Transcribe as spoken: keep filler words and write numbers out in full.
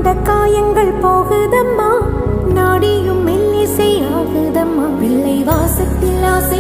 வந்த காயங்கள் போகுதம்மா, நாடியும் மெல்லிசை ஆகுதம்மா. வெள்ளை வாசத்தில் ஆசை